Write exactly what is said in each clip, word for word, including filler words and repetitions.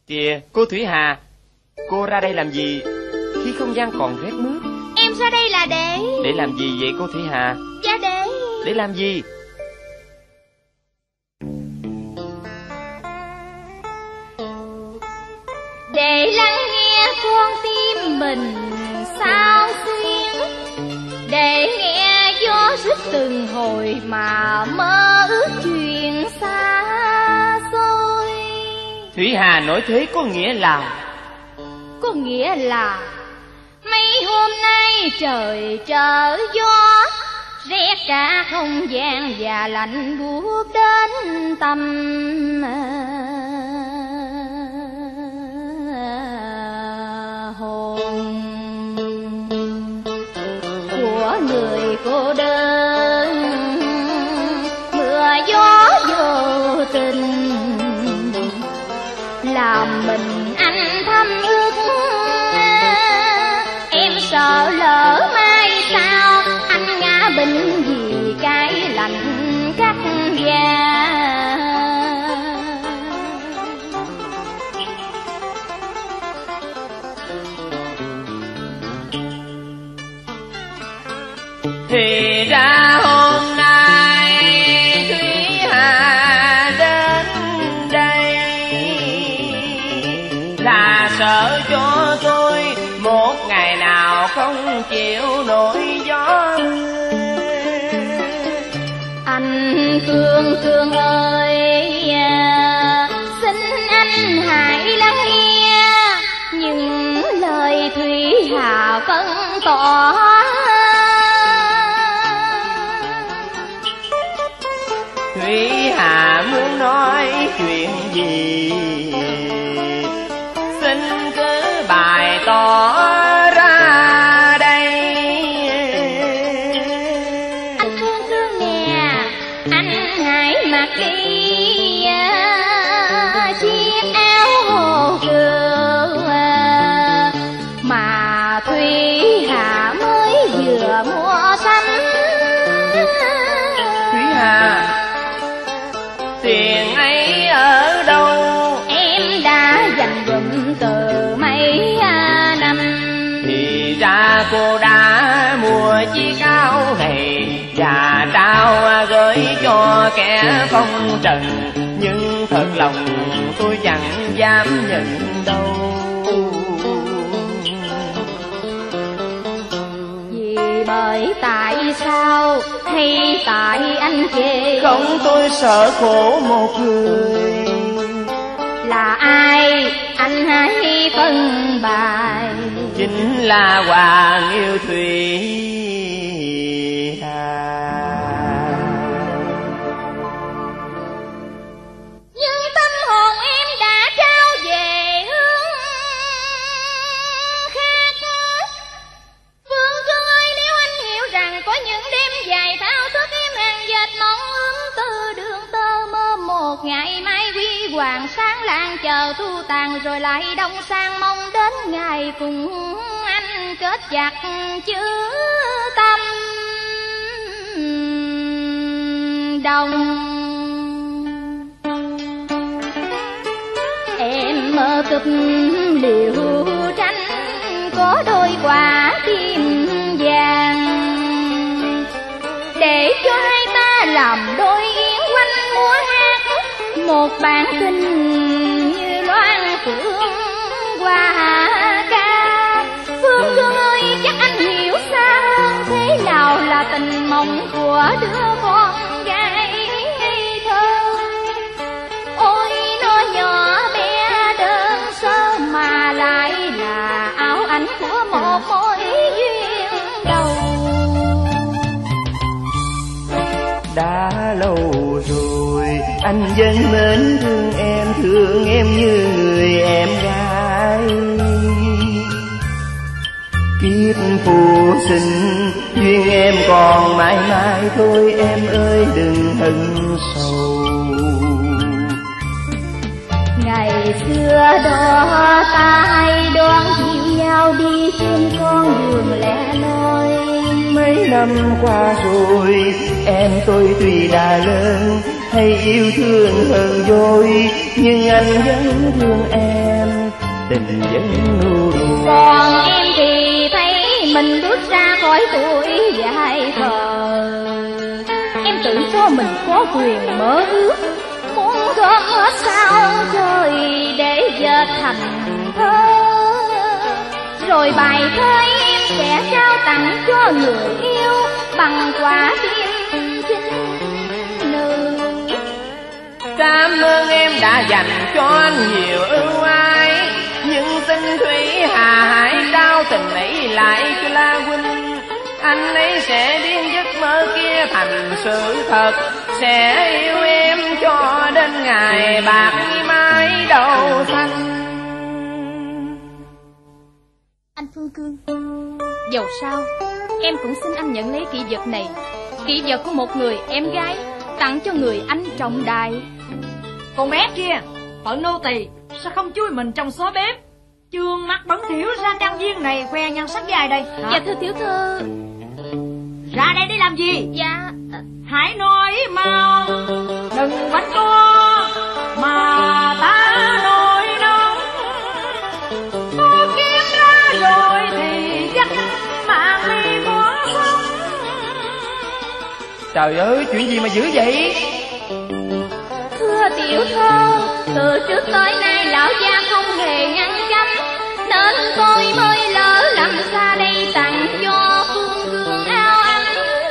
Kìa, cô Thủy Hà, cô ra đây làm gì khi không gian còn rét mướt? Em ra đây là để... Để làm gì vậy cô Thủy Hà? Dạ để... Để làm gì? Để lắng nghe con tim mình sao xuyên, để nghe gió rít từng hồi mà mơ ước chuyện xa xôi. Thủy Hà nói thế có nghĩa là... Có nghĩa là mấy hôm nay trời trở gió, rét cả không gian và lạnh buốt đến tâm hồn của người cô đơn. Mưa gió vô tình làm mình anh thâm ước, em sợ lỡ mai sau anh ngã bệnh vì cái lạnh cắt da. Thì ra hôm nay Thủy Hà đến đây là sợ cho tôi một ngày nào không chịu nổi gió. Anh Phương Phương ơi, xin anh hãy lắng nghe những lời Thủy Hà phân tỏ. Thủy Hà muốn nói chuyện gì xin cứ bày tỏ ra đây. Anh Phương Phương nè, anh hãy mặc đi chiếc áo hồ cừu mà Thủy Hà mới vừa mua sắm. Thủy Hà, tiền ấy ở đâu? Em đã dành dụm từ mấy năm. Thì ra cô đã mua chiếc áo này và trao gửi cho kẻ phong trần, nhưng thật lòng tôi chẳng dám nhận đâu. Vì bởi tại sao hay tại anh chê? Không, tôi sợ khổ một người. Là ai anh hãy phân bài. Chính là Hoàng yêu Thủy Hà. Nhưng tâm hồn em đã trao về hướng khác. Phương Phương ơi, nếu anh hiểu rằng có những đêm dài thao thức em hàng dệt mong ước từ đường tơ mơ một ngày mai huy hoàng sáng lạng chờ thu tàn rồi lại đông sang, mong đến ngày cùng anh kết chặt chữ tâm đồng. Em mơ cực liều tranh có đôi quả tim vàng, để cho hai ta làm đôi yến quanh múa hát một bản tình như loan phượng hoa ca. Phương Phương ơi, chắc anh hiểu xa hơn thế nào là tình mộng của đứa con gái ngây thơ. Ôi nó nhỏ bé đơn sơ mà lại là áo ảnh của một mối duyên đầu. Đã lâu rồi anh vẫn mến thương em, thương em như người em gái. Kiếp phù sinh duyên em còn mãi mãi thôi, em ơi đừng hận sầu. Ngày xưa đó ta hay đoán dịu nhau đi trên con đường lẻ loi. Mấy năm qua rồi em tôi tuy đã lớn hay yêu thương hơn rồi, nhưng anh vẫn thương em. tình vẫn nhu đùa. Còn em thì thấy mình bước ra khỏi tuổi dài thờ. Em tự cho mình có quyền mơ ước, muốn góp hết sao trời để giờ thành thơ. Rồi bài thơ em sẽ trao tặng cho người yêu bằng quả tim chính nữ. Cảm ơn em đã dành cho anh nhiều ưu ái, nhưng xin Thủy Hà hãy trao tình ấy lại cho La huynh. Anh ấy sẽ biến giấc mơ kia thành sự thật, sẽ yêu em cho đến ngày bạc mái đầu xanh. Anh Phương Cương, dầu sao em cũng xin anh nhận lấy kỷ vật này, kỷ vật của một người em gái tặng cho người anh trọng đại. Con bé kia, phận nô tỳ sao không chui mình trong xó bếp, trương mắt bẩn thỉu ra trang viên này khoe nhan sắc dài đây. Hả? Dạ thưa tiểu thư. Ra đây để làm gì? Dạ hãy nói mau, đừng quánh co mà ta nổi nóng. Có kiếm ra rồi thì chắc mạng đi có sống. Trời ơi, chuyện gì mà dữ vậy? thưa tiểu thơ, từ trước tới nay lão gia không hề ngăn cấm, nên tôi mới lỡ làm ra đây tặng cho Phương Cương áo ấm.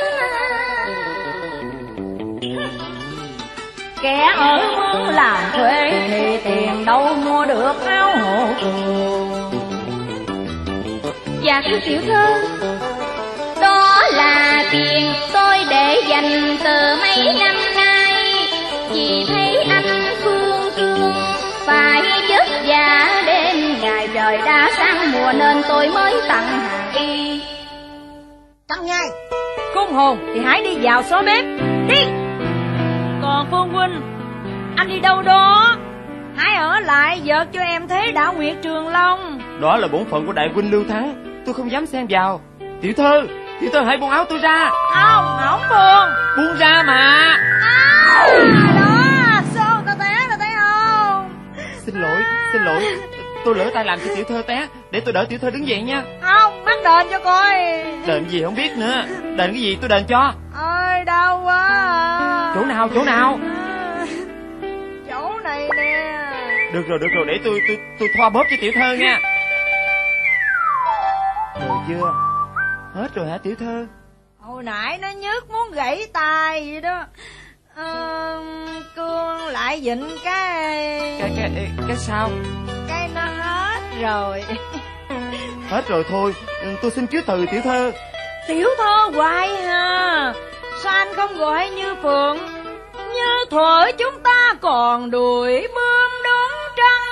Kẻ ở muốn làm thuê thì tiền đâu mua được áo hộ trường. Dạ thưa tiểu thơ, đó là tiền tôi để dành từ mấy năm nay, vì thấy anh Phương Cương phải vất vả đêm ngày trời đã sáng mùa nên tôi mới tặng hàng y. Tặng ngay cung hồn thì hãy đi vào xó bếp đi. Còn Phương huynh, anh đi đâu đó? Hãy ở lại vợ cho em Thế Đạo Nguyệt Trường Long. Đó là bổn phận của đại huynh Lưu Thắng, tôi không dám xen vào. Tiểu thơ, tiểu thơ hãy buông áo tôi ra. Không, không buông. Buông ra mà. À, đó, sao ta té ta thấy không? Xin lỗi, xin lỗi, tôi lỡ tay làm cho tiểu thơ té, để tôi đỡ tiểu thơ đứng dậy nha. Không, bắt đền cho coi. Đền gì không biết nữa, đền cái gì tôi đền cho. Ôi đau quá à. Chỗ nào, chỗ nào? Chỗ này nè. Được rồi, được rồi, để tôi tôi tôi thoa bóp cho tiểu thơ nha. Rồi chưa? Hết rồi hả tiểu thơ? Hồi nãy nó nhức muốn gãy tay vậy đó. Ờ, Cương lại dịnh cái... Cái, cái, cái sao? Cái nó hết rồi. Hết rồi thôi, tôi xin chứa từ tiểu thơ. Tiểu thơ hoài ha. Sao anh không gọi Như Phượng? Như thuở chúng ta còn đuổi bướm đón trăng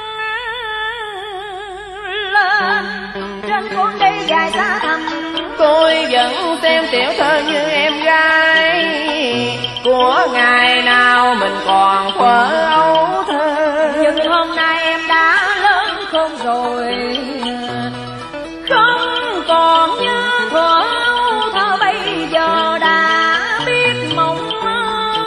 lên trên con đi dài xa thăm. Tôi vẫn xem tiểu thơ như em gái của ngày nào mình còn thuở ấu thơ. Nhưng hôm nay em đã lớn khôn rồi, không còn như thuở ấu thơ. Bây giờ đã biết mộng mơ,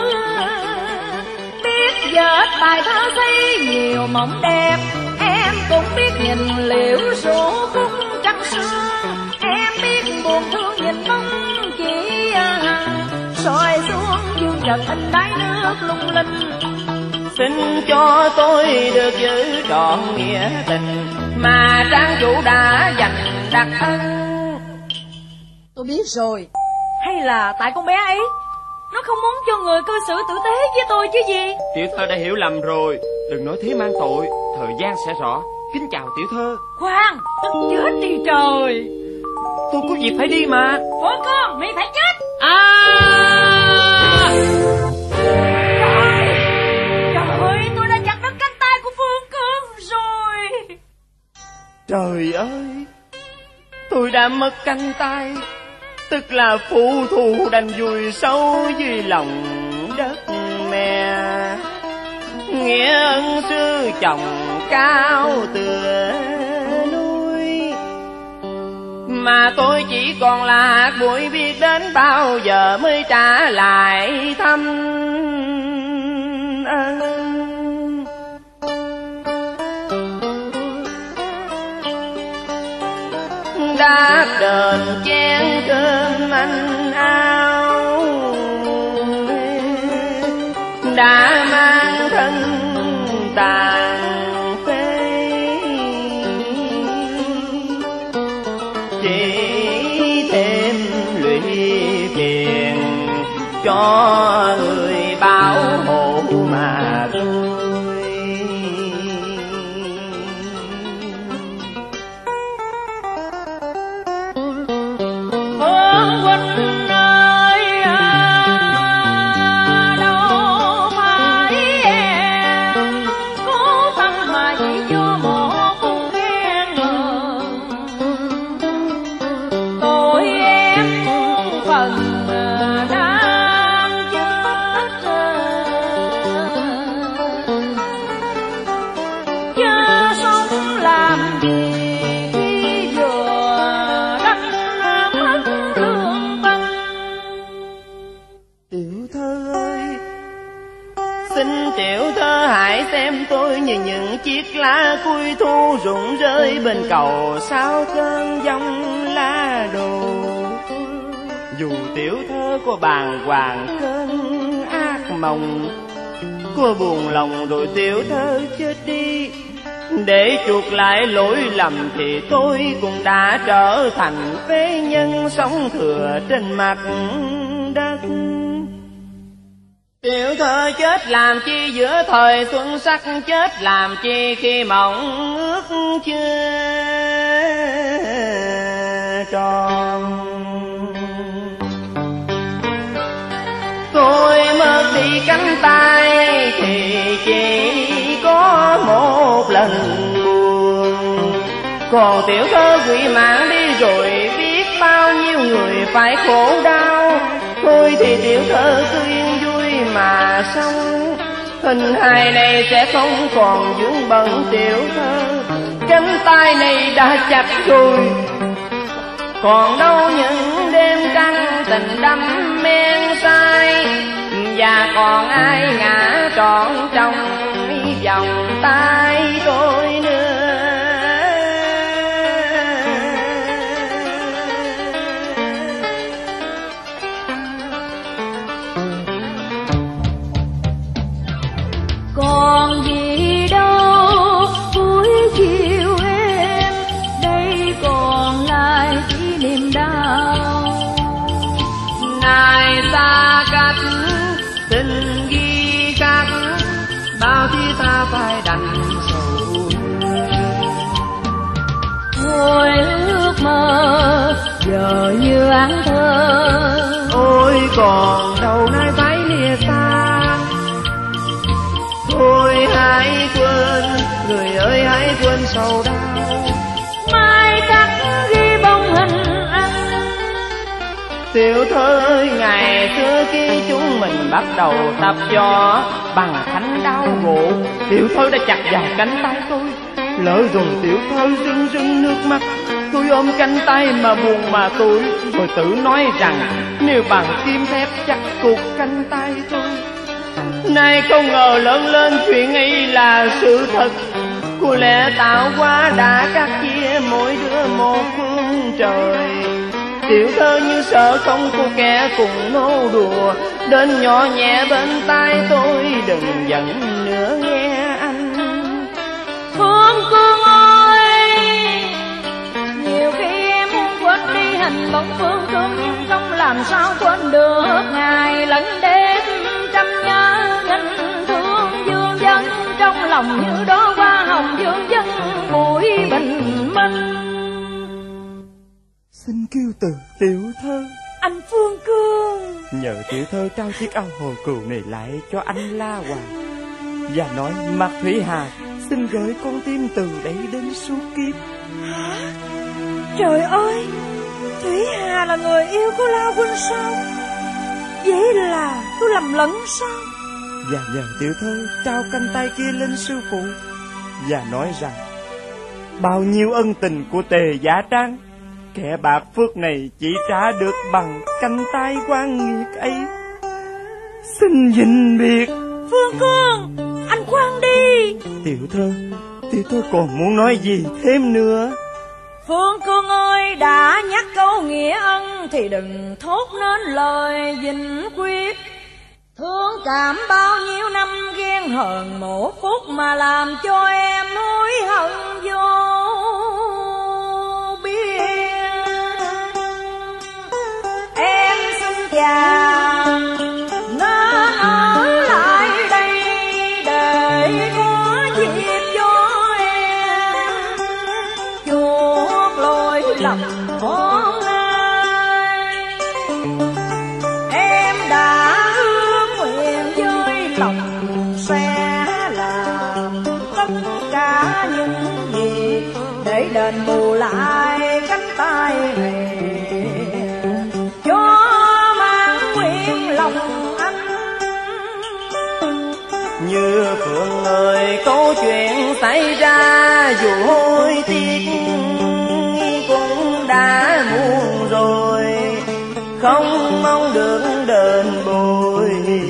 biết dệt bài thơ xây nhiều mộng đẹp. Em cũng biết nhìn liễu số khúc trăng xưa, em biết buồn thương nhìn bóng chỉ soi xuống dương vật in đáy nước lung linh. Xin cho tôi được giữ trọn nghĩa tình mà trang chủ đã dành đặc ân. Tôi biết rồi. Hay là tại con bé ấy, nó không muốn cho người cư xử tử tế với tôi chứ gì. Tiểu thơ đã hiểu lầm rồi, đừng nói thế mang tội, thời gian sẽ rõ. Kính chào tiểu thơ. Khoan, tức chết đi trời. Tôi có việc phải đi mà. Của con, mày phải chết. À! Trời, trời ơi, tôi đã chặt đứt cánh tay của Phương Cương rồi. Trời ơi, tôi đã mất cánh tay, tức là phụ thù đành vùi sâu dưới lòng đất mẹ. Nghĩa ân sư chồng cao tựa núi, mà tôi chỉ còn là hạt bụi, biết đến bao giờ mới trả lại thăm ân. lên chén cơm anh ao, đã mang thân tàn phế, chỉ thêm lụy phiền cho người bảo hộ mà thôi. Hương huynh ơi à, đâu phải em cố tâm mà chỉ cho một con khen tội em phần đang chết, chớ sống làm gì khi vừa đánh mất lương tâm. Tiểu thơ ơi, xin tiểu thơ hãy xem tôi như những chiếc lá cuối thu rụng rơi bên cầu sau cơn giông lá đồ. Dù tiểu thơ có bàng hoàng cơn ác mộng, cô buồn lòng rồi tiểu thơ chết đi, để chuộc lại lỗi lầm thì tôi cũng đã trở thành phế nhân sống thừa trên mặt đất. Tiểu thơ chết làm chi giữa thời xuân sắc, chết làm chi khi mộng ước chưa tròn. Tôi mất đi cánh tay thì chỉ có một lần buồn, còn tiểu thơ quỷ mãn đi rồi biết bao nhiêu người phải khổ đau. Thôi thì tiểu thơ cứ yên vui mà sống, hình hài này sẽ không còn vướng bận tiểu thơ. Cánh tay này đã chặt rồi, còn đâu những đêm trăng tình đắm men say, và còn ai ngã trọn trong vòng tay tôi nữa. Còn gì đâu cuối chiều em, đây còn lại chỉ niềm đau. Này xa cách tình ghi khắc, bao khi ta phải đành sầu. Thôi ước mơ giờ như áng thơ, Ôi còn đâu nay phải lìa xa. Thôi hãy quên, người ơi hãy quên sầu đau. mai khắc ghi bóng hình anh. Tiểu thơ ơi, ngày xưa khi chúng mình bắt đầu tập võ bằng thánh đao gỗ, tiểu thơ đã chặt vào cánh tay tôi. Lỡ rồi tiểu thơ rưng rưng nước mắt, tôi ôm cánh tay mà buồn mà tủi, rồi tự nói rằng nếu bằng kim thép chặt cụt cánh tay tôi. Nay không ngờ lớn lên chuyện ấy là sự thật, có lẽ tạo hóa đã cắt chia mỗi đứa một phương trời. Tiểu thơ như sợ không có kẻ cùng nô đùa, đến nhỏ nhẹ bên tai tôi đừng giận nữa nghe anh. Phương Cương ơi, nhiều khi em muốn quên đi hình bóng Phương Cương, nhưng không làm sao quên được ngày lẫn đêm trăm nhớ tình thương dương dân, trong lòng như đó hoa hồng dương dân mũi bình minh. Xin kêu từ tiểu thơ. Anh Phương Cương, Nhờ tiểu thơ trao chiếc áo hồ cừu này lại cho anh La Hoàng, và nói Mạc Thủy Hà xin gửi con tim từ đây đến suốt kiếp. hả? Trời ơi, Thủy Hà là người yêu của La Huynh sao? Vậy là tôi lầm lẫn sao? Và nhờ tiểu thơ trao cánh tay kia lên sư phụ, và nói rằng bao nhiêu ân tình của Tề Giả Trang, kẻ bạc phước này chỉ trả được bằng cánh tay quan nghiệt ấy. Xin vĩnh biệt. Phương Cương, anh khoan đi. Tiểu thơ, tiểu thơ còn muốn nói gì thêm nữa? Phương Cương ơi, đã nhắc câu nghĩa ân thì đừng thốt nên lời vĩnh quyết. Thương cảm bao nhiêu năm ghen hờn một phút mà làm cho em hối hận vô biên. Em xin chàng nên ở lại đây để có dịp cho em chuộc lỗi lầm hôm nay. Em đã ước nguyện với lòng sẽ làm tất cả những gì để đền bù lại cánh tay này cho mang nguyện lòng anh. Như Phượng ơi, câu chuyện xảy ra dù hối tiếc cũng đã muộn rồi, không mong được đền bồi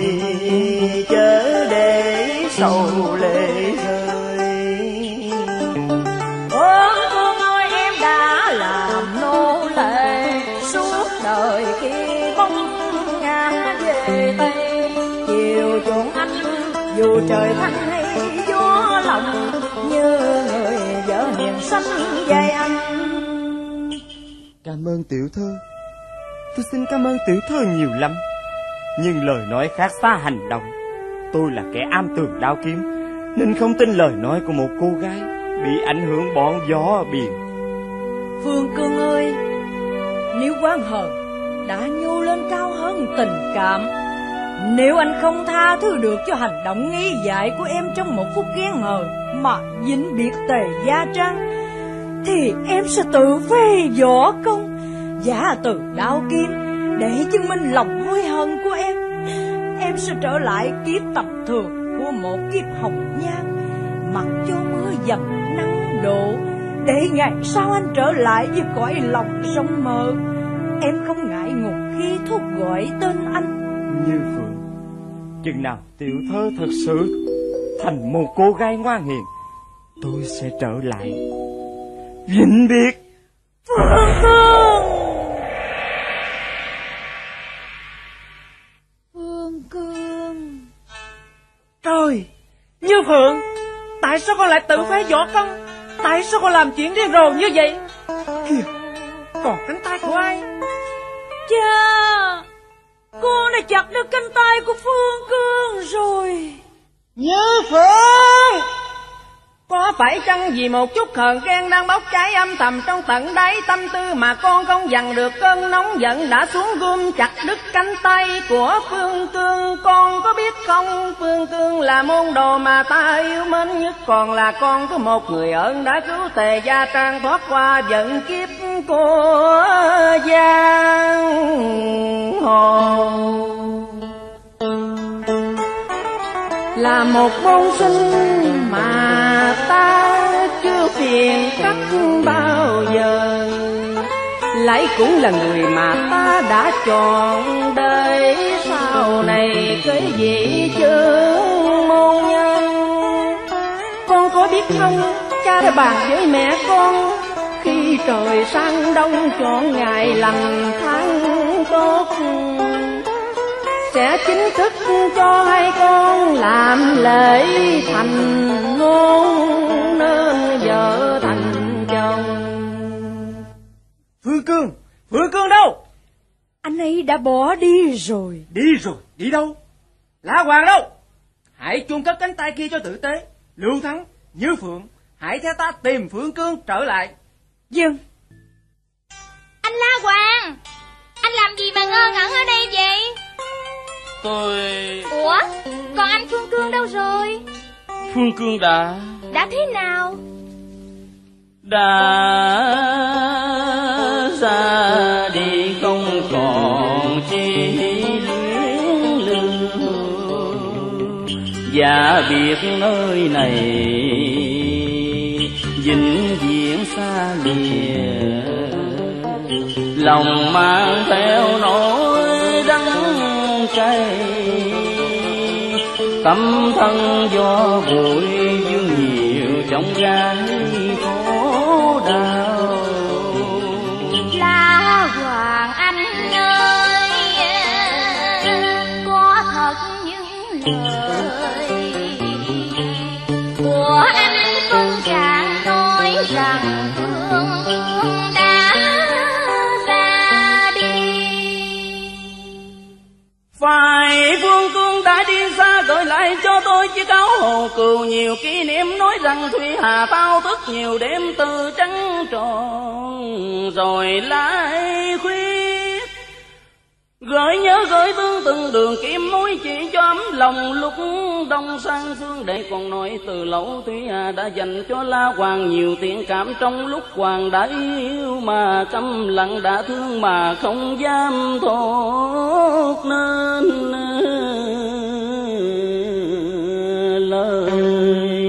chớ để sầu lệ rơi. Ơn Phương ơi, em đã làm nô lệ suốt đời khi bóng ngã về Tây, chiều chuộng anh dù trời thanh hay gió lòng, như người vợ hiền xanh dạy anh. Cảm ơn tiểu thơ, tôi xin cảm ơn tiểu thơ nhiều lắm. Nhưng lời nói khác xa hành động. Tôi là kẻ am tường đao kiếm, nên không tin lời nói của một cô gái bị ảnh hưởng bọn gió biển. Phương Cương ơi, nếu oán hờn đã nhô lên cao hơn tình cảm, nếu anh không tha thứ được cho hành động nghi dại của em trong một phút ghen hờn mà vĩnh biệt Tề Gia Trang, thì em sẽ tự phê võ công, giả từ đao kiếm để chứng minh lòng hối hận của em. Em sẽ trở lại kiếp tầm thường của một kiếp hồng nhan, mặc cho mưa dầm nắng đổ, để ngày sau anh trở lại với cõi lòng sông mơ. Em không ngại ngùng khi thốt gọi tên anh. Như Phượng, chừng nào tiểu thơ thật sự thành một cô gái ngoan hiền, tôi sẽ trở lại vĩnh biệt. Phương Cương, Phương Cương. Trời, Như Phượng, tại sao con lại tự phế võ công? Tại sao con làm chuyện điên rồ như vậy? Kìa, còn cánh tay của ai? Cha, con đã chặt đứt cánh tay của Phương Cương rồi. Như Phượng, có phải chăng vì một chút hờn ghen đang bốc cháy âm thầm trong tận đáy tâm tư mà con không dằn được cơn nóng giận đã xuống gươm chặt đứt cánh tay của Phương Cương? Con có biết không, Phương Cương là môn đồ mà ta yêu mến nhất, còn là con của một người ơn đã cứu Tề Gia Trang thoát qua vận kiếp của giang hồ. Là một môn sinh mà ta chưa phiền trách bao giờ, lại cũng là người mà ta đã chọn đời sau này cái gì chương môn nhân. Con có biết không, cha đã bàn với mẹ con, khi trời sang đông chọn ngày lành tháng tốt, sẽ chính thức cho hai con làm lễ thành ngôn, nên vợ thành chồng. Phương Cương, Phương Cương đâu? Anh ấy đã bỏ đi rồi. Đi rồi, đi đâu? Lã Hoàng đâu? Hãy chôn cất cánh tay kia cho tử tế. Lưu Thắng, Như Phượng, hãy theo ta tìm Phương Cương trở lại. Dân. Anh La Hoàng, anh làm gì mà ngơ ngẩn ở đây vậy? Tôi... Ủa, còn anh Phương Cương đâu rồi? Phương Cương đã... Đã thế nào? Đã ra đi không còn chi luyến lưu, và biệt nơi này vĩnh viễn xa lìa, lòng mang theo nỗi đắng cay, tâm thân do bụi dương nhiều trong gái khổ đau. của anh Phương Trạng nói rằng Phương Phương đã ra đi. Phải, Phương Phương đã đi xa, gửi lại cho tôi chiếc áo hồ cừu nhiều kỷ niệm, nói rằng Thủy Hà thao thức nhiều đêm từ trắng tròn rồi lại khuyết. Gửi nhớ gửi thương từng đường kiếm mối chỉ cho ấm lòng lúc đông sang phương đệ. Còn nói từ lâu Thủy Hà đã dành cho La Hoàng nhiều tiếng cảm, trong lúc Hoàng đã yêu mà câm lặng, đã thương mà không dám thốt nên lời.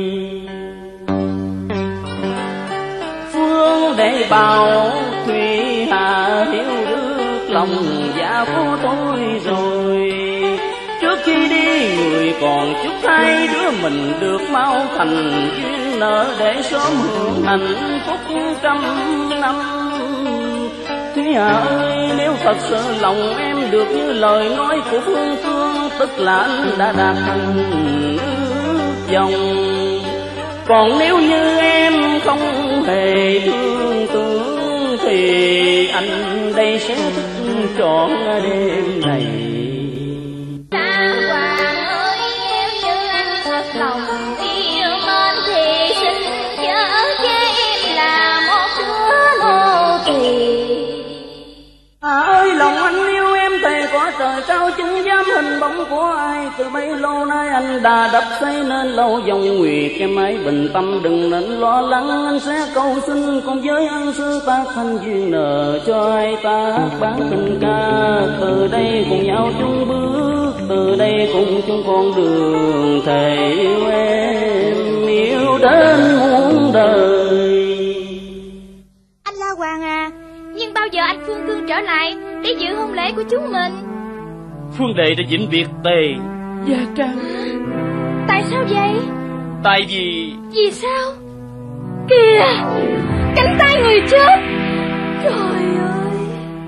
Phương đệ bảo Thủy Hà hiểu được lòng dạ của tôi rồi, trước khi đi người còn chúc hai đứa mình được mau thành duyên nợ, để sớm hưởng hạnh phúc trăm năm. Thủy Hà ơi, nếu thật sự lòng em được như lời nói của Phương Phương, tức là anh đã đạt thành ước vọng. Còn nếu như em không hề thương tưởng thì anh đây sẽ thức trọn đêm này. Tam Hoàng ơi, nếu như anh thật lòng yêu mến thì xin chớ chế em là một đứa nô tỳ. À ơi, lòng anh yêu em thề có trời cao chứng giám hình bóng của ai. Từ bấy lâu nay anh đã đắp xây nên lâu dòng nguyệt em ấy bình tâm, đừng nên lo lắng, anh sẽ cầu xin cùng với ân sư ta thành duyên nợ cho ai ta bán tình ca. Từ đây cùng nhau chung bước, từ đây cùng chung con đường, thề yêu em yêu đến muôn đời. Anh La Hoàng à, nhưng bao giờ anh Phương Cương trở lại để dự hôn lễ của chúng mình? Phương đệ đã vĩnh biệt Tề Gia Trang. Tại sao vậy? Tại vì... Vì sao? Kìa, cánh tay người chết. Trời ơi.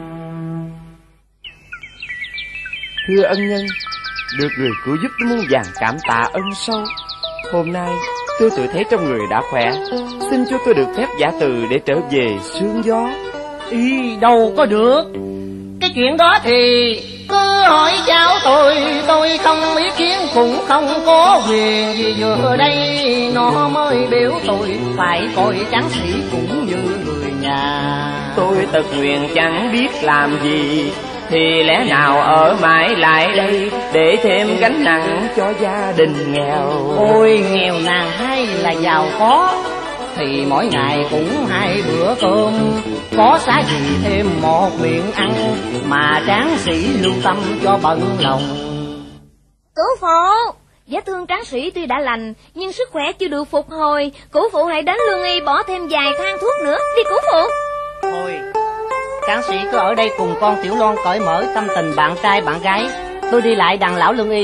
Thưa ân nhân, được người cứu giúp tôi muôn vàng cảm tạ ân sâu. Hôm nay tôi tự thấy trong người đã khỏe, xin cho tôi được phép giả từ để trở về sương gió. Ý đâu có được. Cái chuyện đó thì cứ hỏi cháu tôi, tôi không ý kiến cũng không có quyền. Vì vừa đây nó mới biểu tôi phải coi tráng sĩ cũng như người nhà. Tôi tật nguyện chẳng biết làm gì, thì lẽ nào ở mãi lại đây để thêm gánh nặng cho gia đình nghèo. Ôi nghèo nàn hay là giàu có thì mỗi ngày cũng hai bữa cơm, có xá gì thêm một miệng ăn mà tráng sĩ lưu tâm cho bận lòng. Cửu phụ, vết thương tráng sĩ tuy đã lành nhưng sức khỏe chưa được phục hồi, cửu phụ hãy đến lương y bỏ thêm vài thang thuốc nữa đi cửu phụ. Thôi, tráng sĩ cứ ở đây cùng con Tiểu Loan cởi mở tâm tình bạn trai bạn gái, tôi đi lại đàn lão lương y.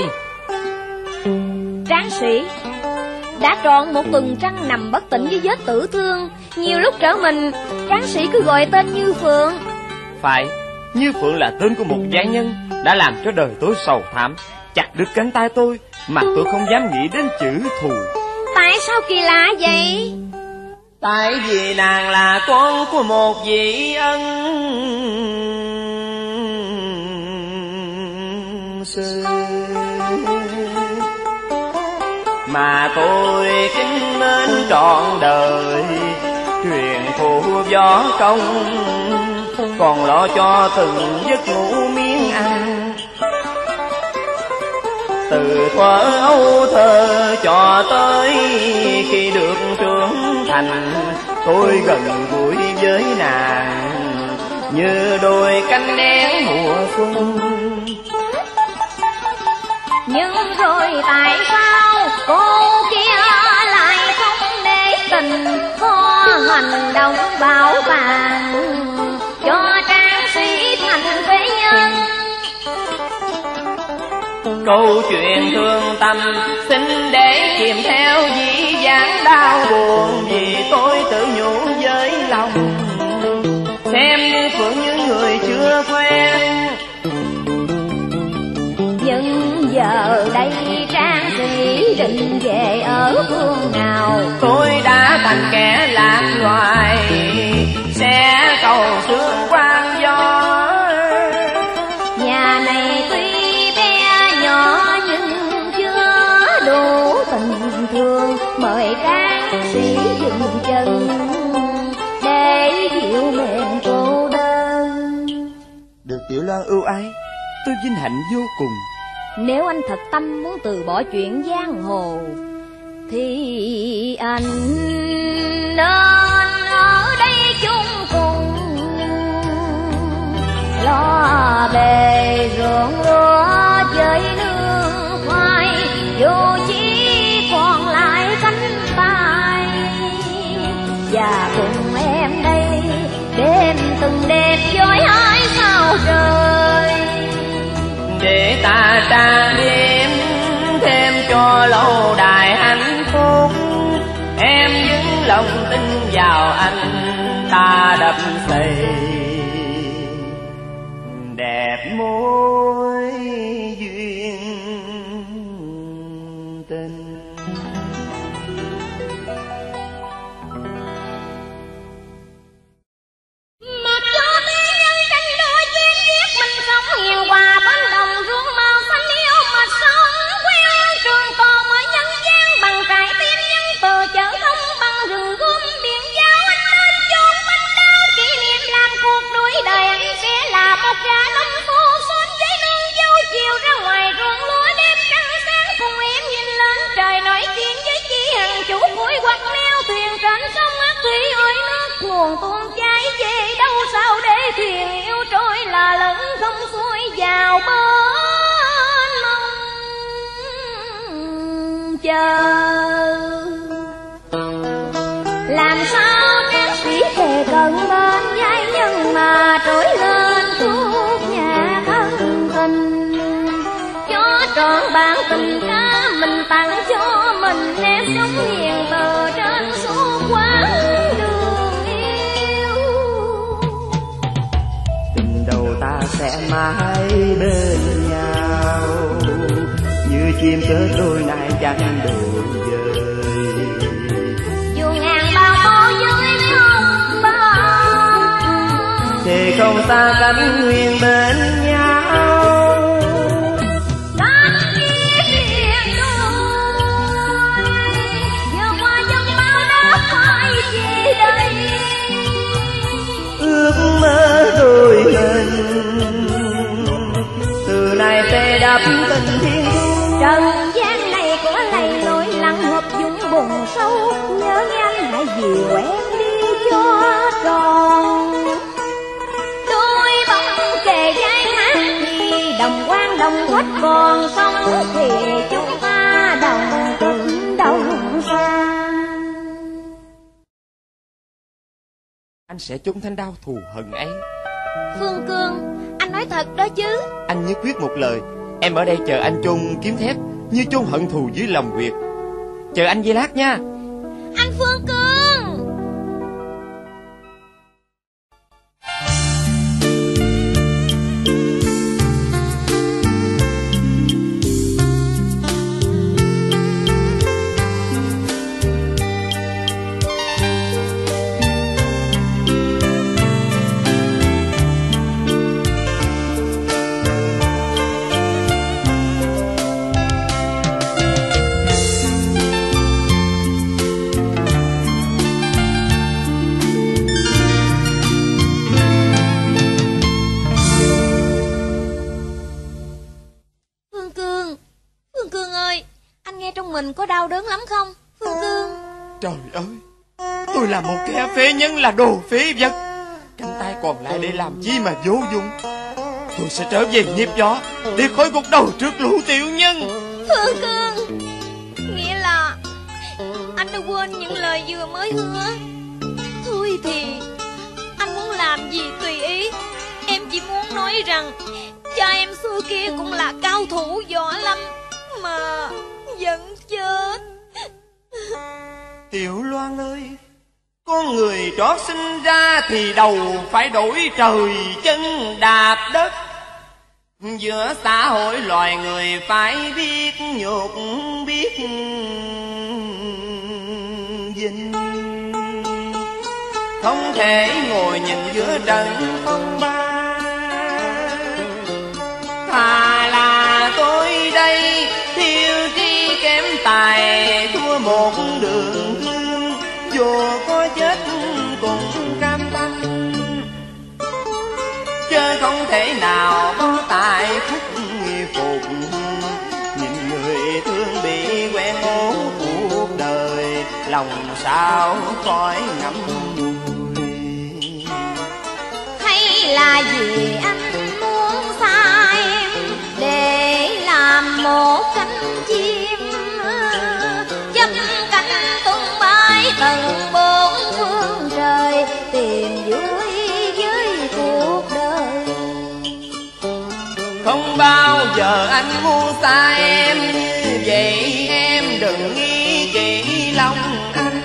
Tráng sĩ đã trọn một tuần trăng nằm bất tỉnh với vết tử thương, nhiều lúc trở mình tráng sĩ cứ gọi tên Như Phượng. Phải, Như Phượng là tên của một giai nhân đã làm cho đời tôi sầu thảm, chặt đứt cánh tay tôi mà tôi không dám nghĩ đến chữ thù. Tại sao kỳ lạ vậy? Tại vì nàng là con của một vị ân sư mà tôi kính mến trọn đời, truyền thụ võ công còn lo cho từng giấc ngủ miếng ăn. Từ thuở ấu thơ cho tới khi được trưởng thành, tôi gần gũi với nàng như đôi cánh én mùa xuân. Nhưng rồi tại sao cô kia lại không để tình, có hành động bảo bàn cho tráng sĩ thành phế nhân? Câu chuyện thương tâm xin để kèm theo dĩ dáng đau buồn, vì tôi tự nhủ với lòng xem Như Phượng như người chưa quen. Nhưng giờ đây ra định về ở phương nào. Tôi đã thành kẻ lạc loài, sẽ cầu sương quang gió. Nhà này tuy bé nhỏ nhưng chưa đủ tình thương, mời các sĩ dừng chân để chịu mềm cô đơn. Được Tiểu Loan ưu ái, tôi vinh hạnh vô cùng. Nếu anh thật tâm muốn từ bỏ chuyện giang hồ thì anh nên ở đây chung cùng, lo bề ruộng lúa với nương khoai, dù chỉ còn lại cánh tay. Và cùng em đây đêm từng đêm dối hái sao trời, để ta trang điểm thêm cho lâu đài hạnh phúc. Em vững lòng tin vào anh, ta đập xây đẹp mối duyên tình. Mặc cho thế nhân tranh đua chuyên giết mình sống hiền hòa bên đồng ruộng màu xanh yêu mà sống quen trường cò mới nhân gian bằng trái tim nhân từ chợ thông bằng rừng gươm biển giao. Anh nên chôn bánh đau kỷ niệm làm cuộc đuổi đời, anh sẽ là một gã nông phu xóm với nương dâu chiều ra ngoài ruộng lúa đêm trăng sáng cùng em nhìn lên trời nói chuyện với chị Hằng chủ mũi hoặc neo thuyền trên sông ác thủy ơi nước nguồn tuôn chảy về đâu sao để thuyền yêu trôi là lẫn không xuôi vào bên mong chờ. Làm sao nét sĩ thề cận bên giai nhân mà trỗi lên thuốc nhà thân tình, cho trọn bản tình ca mình tặng cho mình nét sống hiền từ trên suốt quãng đường yêu. Tình đầu ta sẽ mãi bên nhau, như chim chớ trôi này chẳng đổi dời. Dù ngàn bao mô dưới không bao, Thì không xa cách nguyên bên nhau. Tách chiếc liền đôi, vừa qua dòng bao đá quay về đây. Ước mơ đôi hình, từ nay tê đắp tình thiên thu. Trần gian này có lầy lội lặng ngập dung bùn sâu, nhớ anh hãy dìu em đi cho tròn. Đôi bóng kề vai hát thì đồng quan đồng quách còn sống, thì chúng ta đồng tình đồng xa. Anh sẽ chôn thanh đao thù hận ấy. Phương Cương, anh nói thật đó chứ? Anh nhất quyết một lời. Em ở đây chờ anh chôn kiếm thép, như chôn hận thù dưới lòng huyệt. Chờ anh giây lát nha. Anh Phương Cương. Mình có đau đớn lắm không Phương Cương? Trời ơi, tôi là một kẻ phế nhân, là đồ phế vật. Cánh tay còn lại để làm chi mà vô dụng. Tôi sẽ trở về nghiệp gió để khỏi gục đầu trước lũ tiểu nhân. Phương Cương, nghĩa là anh đã quên những lời vừa mới hứa. Thôi thì anh muốn làm gì tùy ý. Em chỉ muốn nói rằng cha em xưa kia cũng là cao thủ võ lâm mà vẫn chết. Tiểu Loan ơi, con người trót sinh ra thì đầu phải đổi trời chân đạp đất. Giữa xã hội loài người phải biết nhục biết vinh, không thể ngồi nhìn giữa trận phong ba. Thà là tôi đây thiếu trí kém tài, thua một đường thương, dù có chết cũng cam tâm, chứ không thể nào có tài phúc nghi phục. Nhìn người thương bị quen ố cuộc đời, lòng sao khỏi ngậm ngùi. Hay là vì anh muốn xa em để làm một cánh chim chấp cánh tung bay tận bốn phương trời, tìm vui với cuộc đời. Không bao giờ anh muốn xa em như vậy, em đừng nghĩ kỹ lòng anh.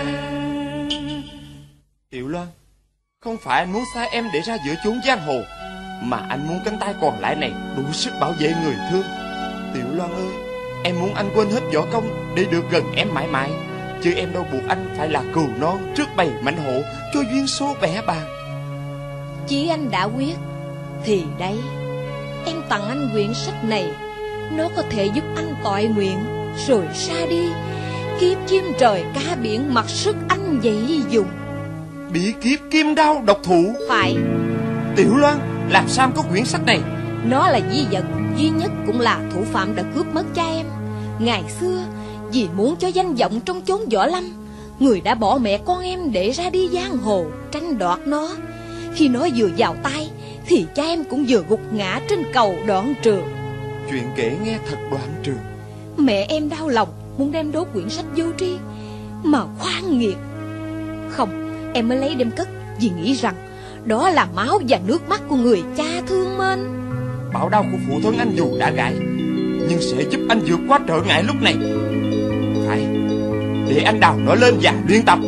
Tiểu Loan, không phải anh muốn xa em để ra giữa chốn giang hồ, mà anh muốn cánh tay còn lại này đủ sức bảo vệ người thương. Tiểu Loan ơi, em muốn anh quên hết võ công để được gần em mãi mãi, chứ em đâu buộc anh phải là cừu non trước bầy mãnh hổ cho duyên số bẻ bàng. Chí anh đã quyết thì đấy, em tặng anh quyển sách này. Nó có thể giúp anh toại nguyện rồi xa đi, kiếp chim trời cá biển mặc sức anh vậy dùng. Bí kíp kim đao độc thủ? Phải. Tiểu Loan, làm sao em có quyển sách này? Nó là di vật duy nhất, cũng là thủ phạm đã cướp mất cha em. Ngày xưa vì muốn cho danh vọng trong chốn võ lâm, người đã bỏ mẹ con em để ra đi giang hồ tranh đoạt nó. Khi nó vừa vào tay thì cha em cũng vừa gục ngã trên cầu Đoạn Trường. Chuyện kể nghe thật đoạn trường. Mẹ em đau lòng muốn đem đốt quyển sách vô tri, mà khoan nghiệt. Không, em mới lấy đem cất vì nghĩ rằng đó là máu và nước mắt của người cha thương mến. Bảo đau của phụ thân anh dù đã gãy, nhưng sẽ giúp anh vượt qua trở ngại lúc này. Phải, để anh đào nó lên và luyện tập.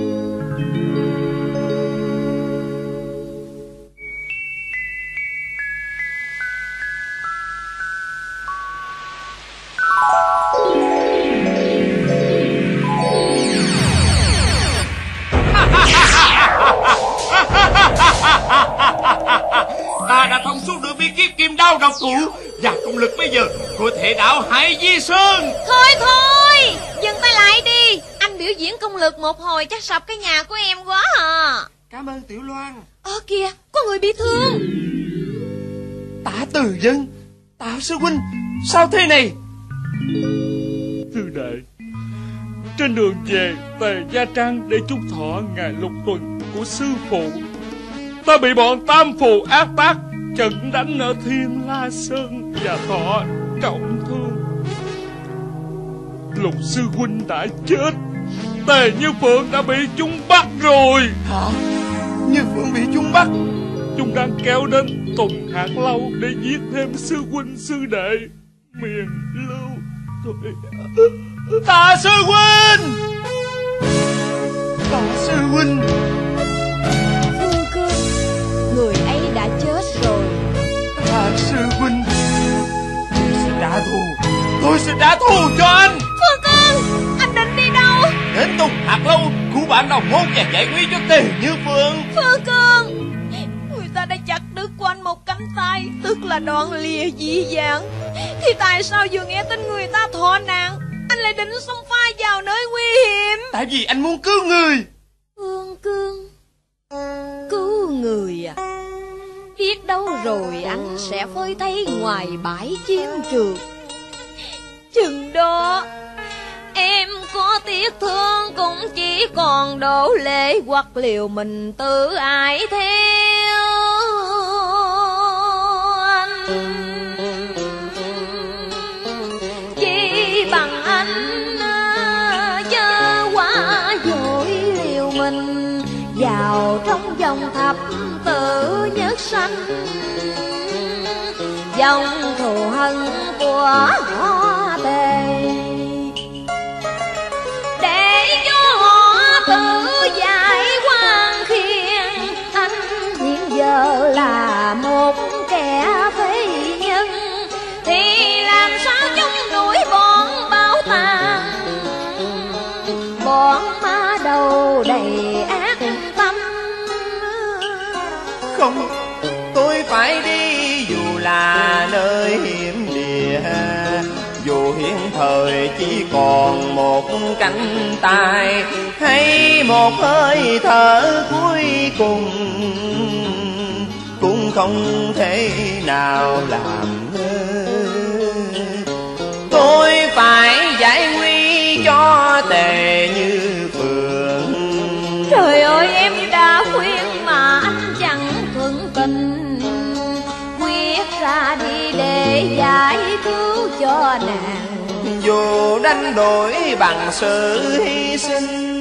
Ta đã thông suốt được bí kíp kim đao độc thủ, và công lực bây giờ có thể đảo hải di sơn. Thôi thôi, dừng tay lại đi. Anh biểu diễn công lực một hồi chắc sập cái nhà của em quá à. Cảm ơn Tiểu Loan. Ơ kìa, có người bị thương. Tạ Từ Dân, Tạ sư huynh, sao thế này? Sư đệ, trên đường về Tề Gia Trang để chúc thọ ngày lục tuần của sư phụ, ta bị bọn tam phù ác tác trận đánh ở Thiên La Sơn và thọ trọng thương. Lục sư huynh đã chết, Tề Như Phượng đã bị chúng bắt rồi. Hả? Như Phượng bị chúng bắt? Chúng đang kéo đến Tùng Hạt Lâu để giết thêm sư huynh sư đệ miền Lưu. Thôi, Tạ sư huynh! Tạ sư huynh! Phương Cương, người ấy đã chết rồi. Tạ sư huynh, tôi sẽ trả thù, tôi sẽ trả thù cho anh. Phương Cương, anh định đi đâu? Đến Tùng Hạt Lâu cứu bạn đồng môn và giải quyết cho Tề Như Phượng. Phương Cương, người ta đã chặt đứt của anh một cánh tay, tức là đoạn lìa dị dạng. Thì tại sao vừa nghe tin người ta thọ nạn, anh lại định xông pha vào nơi nguy hiểm? Tại vì anh muốn cứu người. Phương Cương, cứu người à? Biết đâu rồi anh sẽ phơi thay ngoài bãi chiến trường. Chừng đó em có tiếc thương cũng chỉ còn đổ lệ, hoặc liều mình tự ái theo anh. Chỉ bằng anh chớ quá vội liều mình vào trong dòng thập tự nhất sanh, dòng thù hận của họ Tề, để cho họ tự giải quan khiên. Anh hiện giờ là một kẻ phế nhân, đầu đầy ác tâm. Không, tôi phải đi dù là nơi hiểm địa, dù hiện thời chỉ còn một cánh tay hay một hơi thở cuối cùng, cũng không thể nào làm ngơ. Tôi phải giải nguy cho Tề Như Phượng. Trời ơi, em đã khuyên mà anh chẳng thuận tình, quyết ra đi để giải cứu cho nàng, dù đánh đổi bằng sự hy sinh.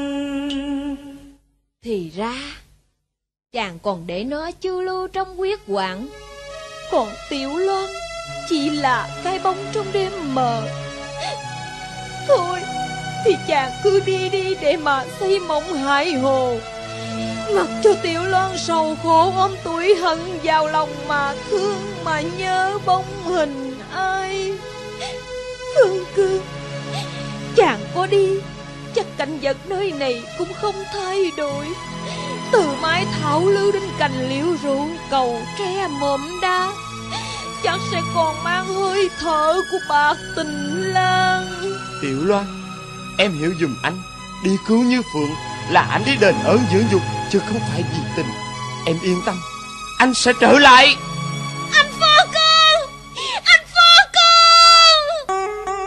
Thì ra chàng còn để nó chưa lưu trong huyết quản, còn Tiểu Loan chỉ là cái bóng trong đêm mờ. Thôi thì chàng cứ đi đi để mà xây mộng hại hồ, mặc cho Tiểu Loan sầu khổ ôm tuổi hận vào lòng mà thương mà nhớ bóng hình ai. Phương Cương, chàng có đi chắc cảnh vật nơi này cũng không thay đổi, từ mái thảo lư đến cành liễu rượu cầu tre mộm đá, chắc sẽ còn mang hơi thở của bạc tình lang. Tiểu Loan, em hiểu giùm anh, đi cứu Như Phượng là anh đi đền ơn dưỡng dục, chứ không phải vì tình. Em yên tâm, anh sẽ trở lại. Anh Phó Cương, anh Phó Cương.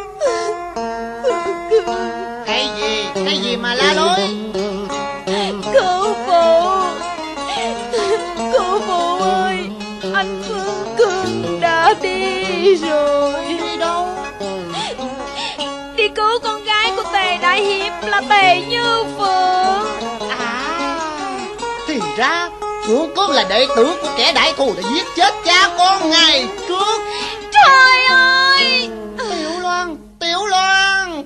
Cái gì, cái gì mà la lối? Cứu phụ, cứu phụ ơi, anh Phương Cương đã đi rồi. Đi đâu? Đi cứu con gái của Tề Đại Hiệp là Tề Như Phượng. À, thì ra Phượng Cương là đệ tử của kẻ đại thù đã giết chết cha con ngày trước. Trời ơi! Tiểu Loan, Tiểu Loan.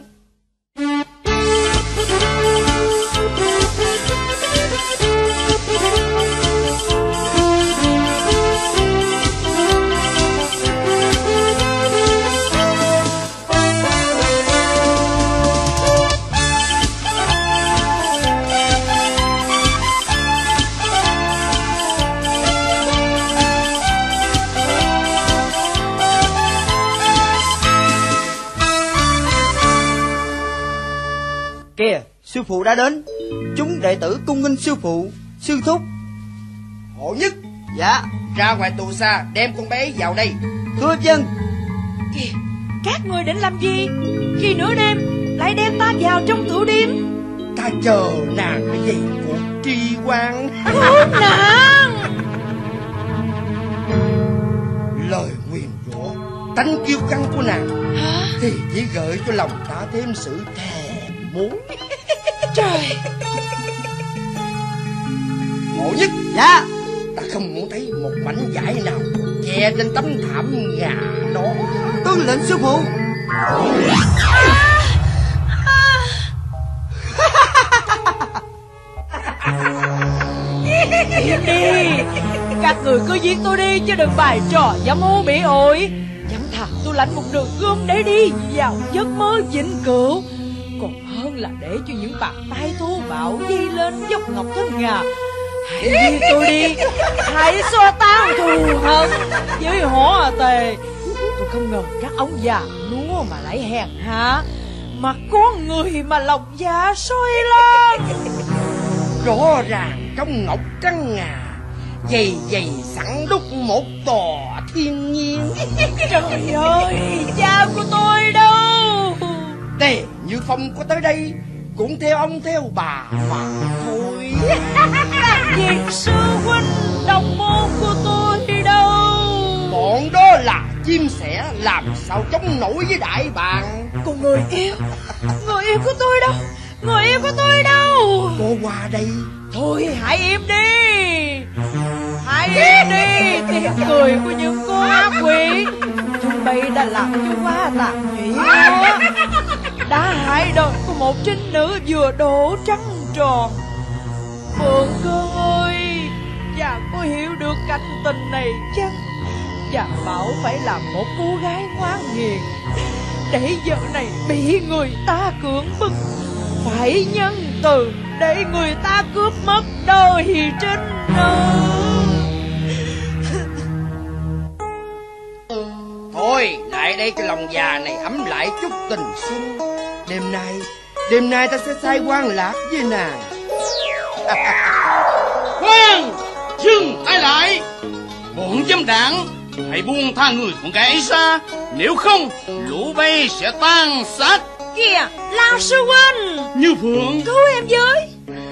Kìa, sư phụ đã đến. Chúng đệ tử cung nghênh sư phụ, sư thúc. Hộ Nhất, Dạ. ra ngoài tù xa đem con bé vào đây. Thưa dân. Kìa, các người định làm gì khi nửa đêm lại đem ta vào trong tử điếm? Ta chờ nàng để về cuộc tri quan. Khốn nạn! Lời nguyền rủa tánh kiêu căng của nàng thì chỉ gợi cho lòng ta thêm sự thèm muốn. Trời! Hộ Nhất, Dạ. ta không muốn thấy một mảnh vải nào che trên tấm thảm ngà đó. Tuân lệnh sư phụ. Im đi! Các người cứ giết tôi đi chứ đừng bày trò dâm ô bỉ ổi. Chẳng thà tôi lãnh một đường gươm để đi vào giấc mơ vĩnh cửu, còn hơn là để cho những bàn tay thô bạo dây lên dốc ngọc thân ngà. Hãy giết tôi đi, hãy xóa tan thù hận với họ Tề. Tôi không ngờ các ông già lúa mà lại hèn hạ, mà con người mà lòng dạ soi lan. Rõ ràng trong ngọc trắng ngà, dày dày sẵn đúc một tòa thiên nhiên. Trời ơi, cha của tôi đâu? Tề Như Phong có tới đây cũng theo ông theo bà mà thôi. Việc sư huynh đồng môn của tôi đâu? Bọn đó là chim sẻ, làm sao chống nổi với đại bàng. Còn người yêu, người yêu của tôi đâu? Người yêu của tôi đâu? Cô qua đây. Thôi hãy im đi, hãy im đi. Tiếng cười của những con ác quỷ chúng bay đã làm cho quá tàn nhụy đó, đã hại đời của một trinh nữ vừa đổ trắng tròn. Phượng Cương ơi, chàng có hiểu được cảnh tình này chăng? Chàng bảo phải làm một cô gái ngoan hiền, để giờ này bị người ta cưỡng bức, phải nhân từ để người ta cướp mất đời Trinh ơi. Thôi lại đây cái lòng già này ấm lại chút tình xuân. Đêm nay Đêm nay ta sẽ say quan lạc với nàng. Khoan, dừng tay lại. Bọn dâm đảng, hãy buông tha người con gái ấy ra, nếu không lũ bay sẽ tan xác. Kìa, Lão sư huynh. Như Phượng, cứu em với.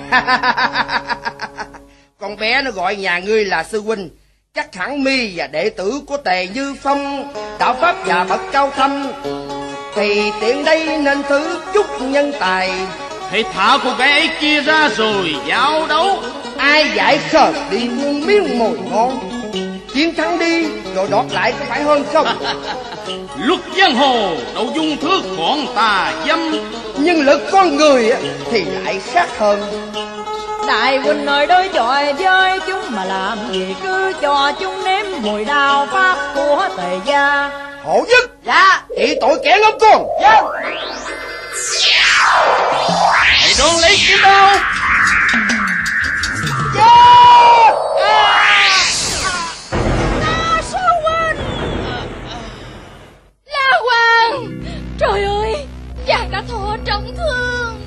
Con bé nó gọi nhà ngươi là sư huynh, chắc hẳn mi và đệ tử của Tề Như Phong, đạo pháp và bậc cao thâm, thì tiện đây nên thử chút nhân tài. Hãy thả cô gái ấy kia ra rồi giao đấu. Ai dạy khờ đi muôn miếng mồi ngon, chiến thắng đi rồi đọt lại có phải hơn không? Luật giang hồ đâu dung thứ còn tà dâm, nhưng lực con người thì lại khác hơn. Đại huynh ơi, đối chọi với chúng mà làm gì, cứ cho chúng nếm mùi đào pháp của Tề gia. Hổ dứt. Dạ. Trị tội kẻ ngốc con. Dạ. Hãy đón lấy kiếm đao. Dạ. La sư huynh. La Hoàng. Trời ơi, chàng đã thọ trọng thương.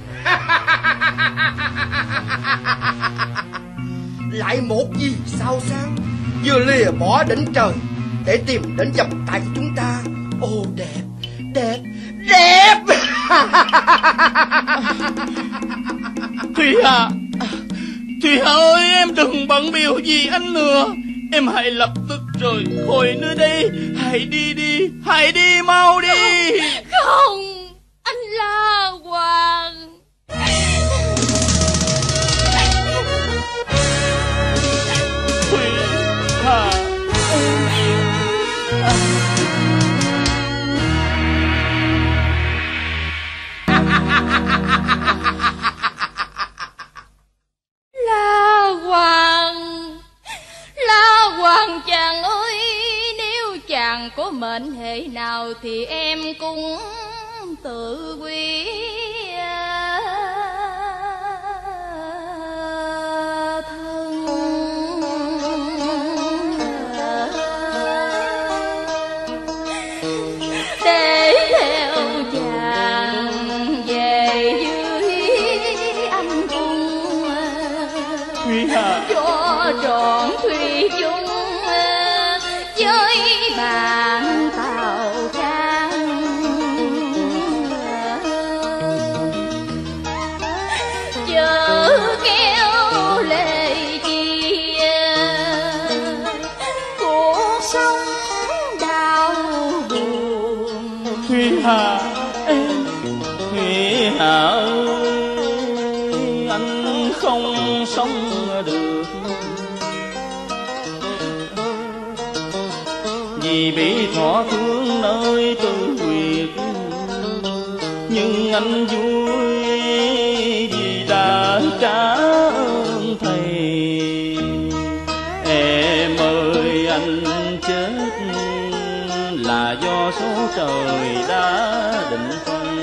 Lại một gì sao sáng, vừa lìa bỏ đỉnh trời để tìm đến vòng tay của chúng ta. Ô đẹp, đẹp, đẹp. Thùy Hà, Thùy Hà ơi, em đừng bận biểu gì anh nữa. Em hãy lập tức rời khỏi nơi đây. Hãy đi đi, hãy đi mau đi. Không, không, anh La Hoàng. Thùy Hà, La Hoàng, La Hoàng chàng ơi, nếu chàng có mệnh hệ nào thì em cũng tự quy thân. Để theo chàng về dưới âm cung, Thùy Hà, cho trọn thủy chung với bạn Tào Khang. Chớ kéo lệ chia cuộc sống đau buồn. Thùy Hà, em, Thùy Hà ơi, anh không sống được vì bị thọ thương nơi Tư Huyệt, nhưng anh vui vì đã trả ơn thầy. Em ơi, anh chết là do số trời đã định phân.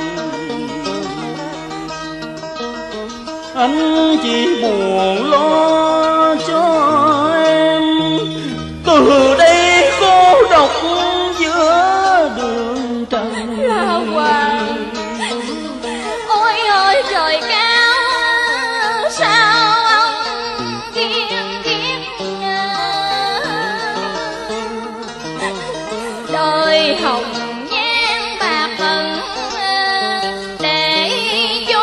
Anh chỉ buồn lo cho em, từ đây cô độc giữa đường trần. La Hoàng, ôi ơi trời cao sao ông kiên kiết, đời hồng nhan bạc phận để cho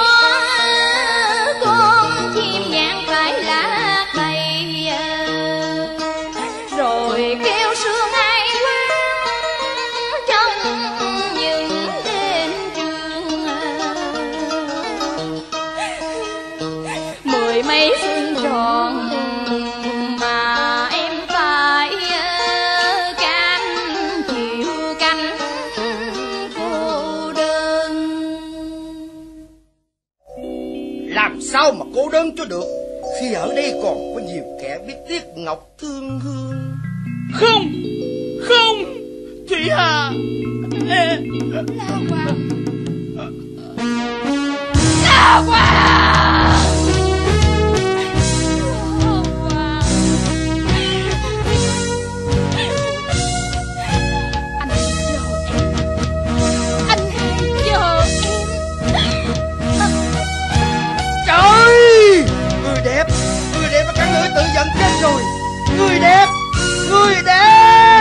con chim nhạn phải lạc bầy, rồi kêu sương ai quang trong những đêm trường. Mười mấy xuân tròn mà em phải cam chịu canh cô đơn. Làm sao mà cô đơn cho được, khi ở đây còn có nhiều kẻ biết tiếc ngọc thương hương. Không, không, Thủy Hà, em... La Hoàng. La Tự giận chết rồi. Người đẹp, người đẹp.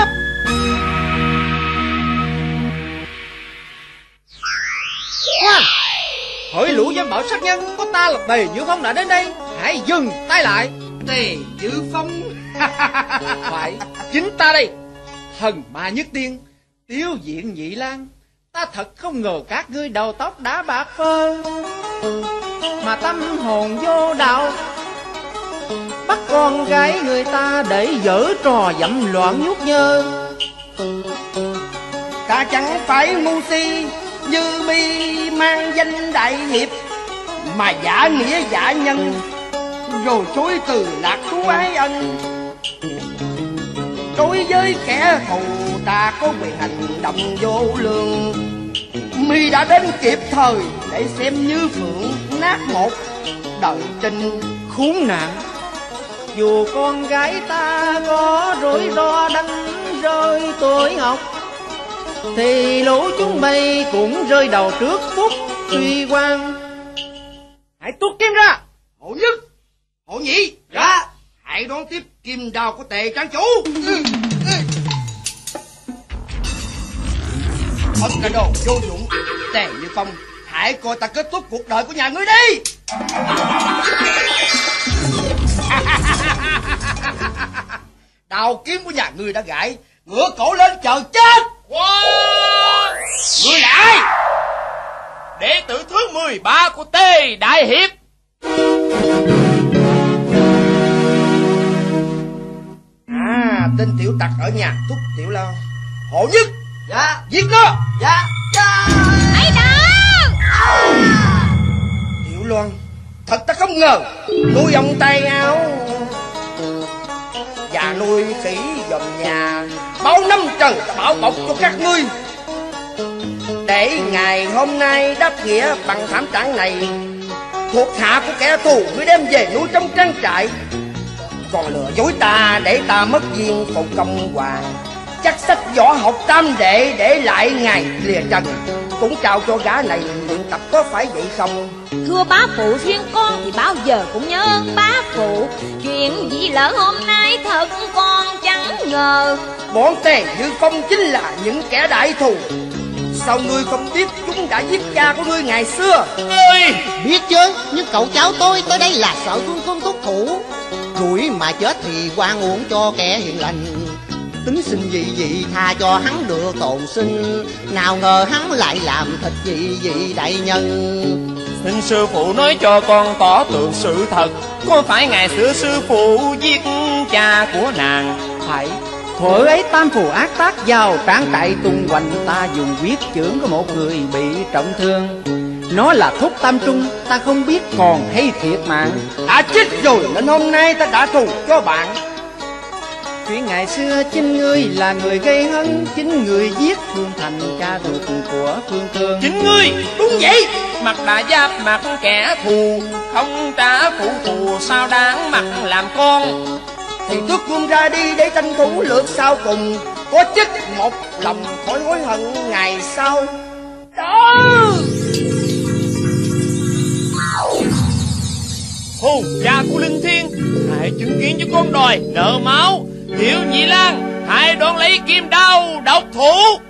Khoan, hỏi lũ dám bảo sát nhân, có ta là Tề Như Phong đã đến đây, hãy dừng tay lại. Tề Như Phong? Phải, chính ta đây, thần ma nhất tiên, Tiêu Diện Nhị Lang. Ta thật không ngờ các ngươi đầu tóc đã bạc phơ, mà tâm hồn vô đạo, bắt con gái người ta để giở trò dẫm loạn nhút nhơ. Ta chẳng phải ngu si như mi mang danh đại hiệp, mà giả nghĩa giả nhân, rồi chối từ lạc thú ái ân. Đối với kẻ thù ta có quyền hành động vô lương, mi đã đến kịp thời để xem Như Phượng nát một đời trinh khốn nạn. Dù con gái ta có rủi ro đánh rơi tuổi ngọc, thì lũ chúng mày cũng rơi đầu trước phút suy quan. Hãy tuốt kiếm ra. Hộ nhất, hộ nhị, ra. Hãy đón tiếp kim đao của Tề trang chủ. Ấn cả đồ vô dụng. Tề Như Phong, hãy coi ta kết thúc cuộc đời của nhà ngươi đi. Đào kiếm của nhà ngươi đã gãy, ngửa cổ lên chờ chết. Wow! Ngươi là ai? Đệ tử thứ mười ba của Tề Đại Hiệp. À, tên tiểu tặc ở nhà thúc Tiểu Lan. Hộ nhất. Dạ. Giết nó. Dạ. Dạ. Ấy đó. Tiểu Loan, thật ta không ngờ nuôi ông tay áo và nuôi khỉ dòm nhà, bao năm trời bảo bọc cho các ngươi, để ngày hôm nay đáp nghĩa bằng thảm trạng này. Thuộc hạ của kẻ thù mới đem về nuôi trong trang trại, còn lừa dối ta để ta mất viên phụ công hoàng. Chắc sách võ học tam đệ để lại ngày lìa trần, cũng trao cho gã này luyện tập, có phải vậy không? Thưa bá phụ, riêng con thì bao giờ cũng nhớ ơn bá phụ. Chuyện gì lỡ hôm nay thật con chẳng ngờ. Bọn Tề Như Phong chính là những kẻ đại thù. Sao ngươi không biết chúng đã giết cha của ngươi ngày xưa? Ơi, biết chứ, nhưng cậu cháu tôi tới đây là sợ Phương Cương thúc thủ. Rủi mà chết thì quan uổng cho kẻ hiền lành. Tính sinh dị dị tha cho hắn được tồn sinh, nào ngờ hắn lại làm thịt dị dị đại nhân. Xin sư phụ nói cho con tỏ tường sự thật, có phải ngày xưa sư phụ giết cha của nàng? Phải. Thuở ấy tam phù ác tác vào tráng trại tung hoành, ta dùng huyết chưởng của một người bị trọng thương. Nó là thuốc tam trung, ta không biết còn hay thiệt mạng. Đã chết rồi nên hôm nay ta đã thù cho bạn. Chuyện ngày xưa chính ngươi là người gây hấn, chính người giết Phương Thành cha ruột của Phương Cương. Chính ngươi, đúng vậy. Mặt đã giáp mặt kẻ thù, không trả phụ thù sao đáng mặt làm con. Thì tước quân ra đi để tranh thủ lượt sau cùng, có chết một lòng khỏi hối hận ngày sau. Đó. Hồn cha của Linh Thiên, hãy chứng kiến cho con đòi nợ máu. Tiểu Nhị Lang, hãy đón lấy kim đao độc thủ.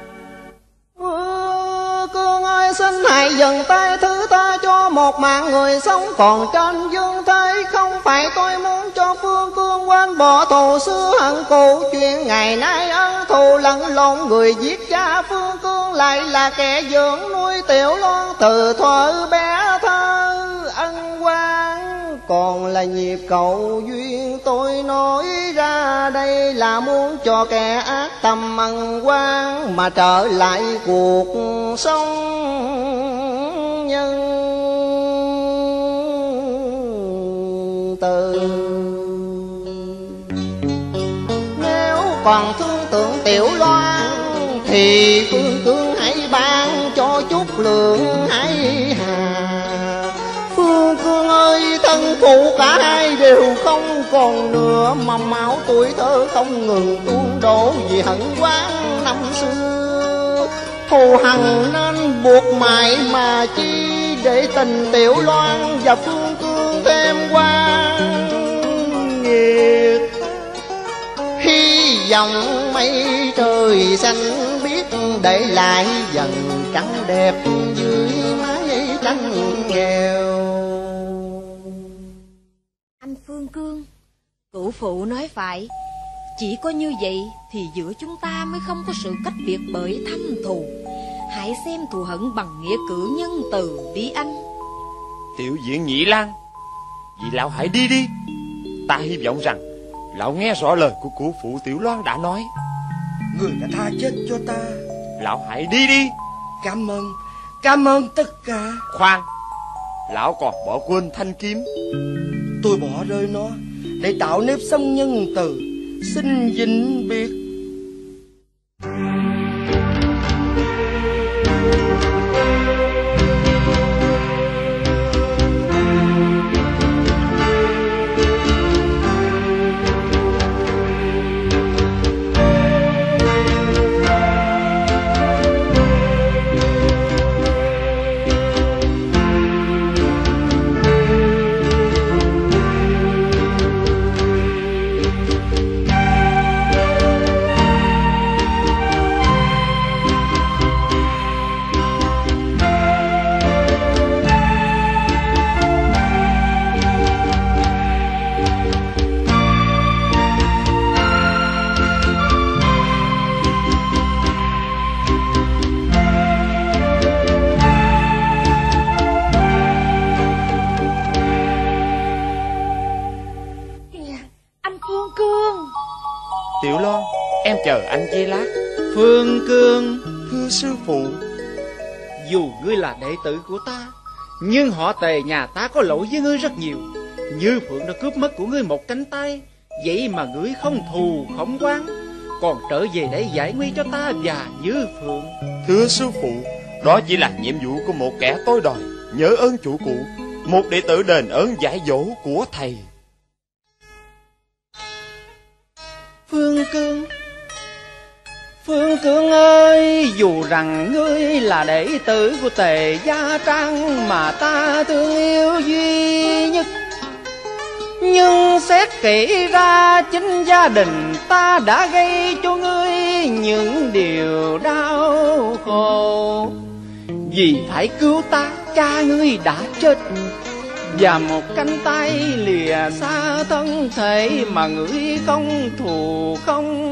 Cương ơi, xin hãy dừng tay thứ tha cho một mạng người sống còn trên dương thế. Không phải tôi muốn cho Phương Cương quên bỏ thù xưa hận cũ, chuyện ngày nay ân thù lẫn lộn. Người giết cha Phương Cương lại là kẻ dưỡng nuôi Tiểu Loan từ thuở bé thơ. Ân quan còn là nhịp cầu duyên, tôi nói ra đây là muốn cho kẻ ác tâm ân quan mà trở lại cuộc sống nhân từ. Nếu còn thương tưởng Tiểu Loan thì Phương Cương hãy ban cho chút lượng hãy hà. phụ cả hai đều không còn nữa, mầm máu tuổi thơ không ngừng tuôn đổ vì hận oán năm xưa. Thù hằn nên buộc mãi mà chi, để tình Tiểu Loan và Phương Cương thêm quan nghiệt. Hy vọng mây trời xanh biết để lại dần trắng đẹp dưới mái tranh nghèo. Anh Phương Cương, cửu phụ nói phải. Chỉ có như vậy thì giữa chúng ta mới không có sự cách biệt bởi thâm thù. Hãy xem thù hận bằng nghĩa cử nhân từ đi anh. Tiểu diện Nhị Lang, vì lão hãy đi đi. Ta hy vọng rằng lão nghe rõ lời của cửu phụ Tiểu Loan đã nói. Người đã tha chết cho ta. Lão hãy đi đi. Cảm ơn, cảm ơn tất cả. Khoan, lão còn bỏ quên thanh kiếm. Tôi bỏ rơi nó để tạo nếp sống nhân từ. Xin vĩnh biệt. Tiểu Loan, em chờ anh giây lát. Phương Cương, thưa sư phụ. Dù ngươi là đệ tử của ta, nhưng họ Tề nhà ta có lỗi với ngươi rất nhiều. Như Phượng đã cướp mất của ngươi một cánh tay, vậy mà ngươi không thù không oán, còn trở về để giải nguy cho ta và Như Phượng. Thưa sư phụ, đó chỉ là nhiệm vụ của một kẻ tối đòi nhớ ơn chủ cũ, một đệ tử đền ơn giải dỗ của thầy. Phương Cương, Phương Cương ơi, dù rằng ngươi là đệ tử của Tề Gia Trang mà ta thương yêu duy nhất, nhưng xét kỹ ra chính gia đình ta đã gây cho ngươi những điều đau khổ. Vì phải cứu ta, cha ngươi đã chết, và một cánh tay lìa xa thân thể mà ngươi không thù không